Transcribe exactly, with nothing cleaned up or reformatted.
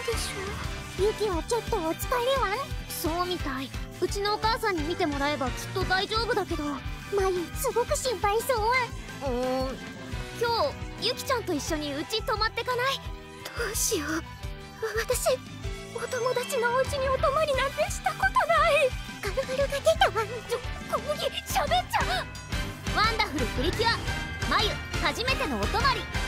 でしょう。ユキはちょっとお疲れはん。そうみたい。うちのお母さんに見てもらえばきっと大丈夫だけど、まゆすごく心配そうは。うーん、今日ユキちゃんと一緒にうち泊まってかない？どうしよう。私お友達のお家にお泊まりなんてしたことない。ガルガルが出たわ。ちょ、小麦しゃべっちゃう。ワンダフルプリキュアまゆ初めてのお泊まり。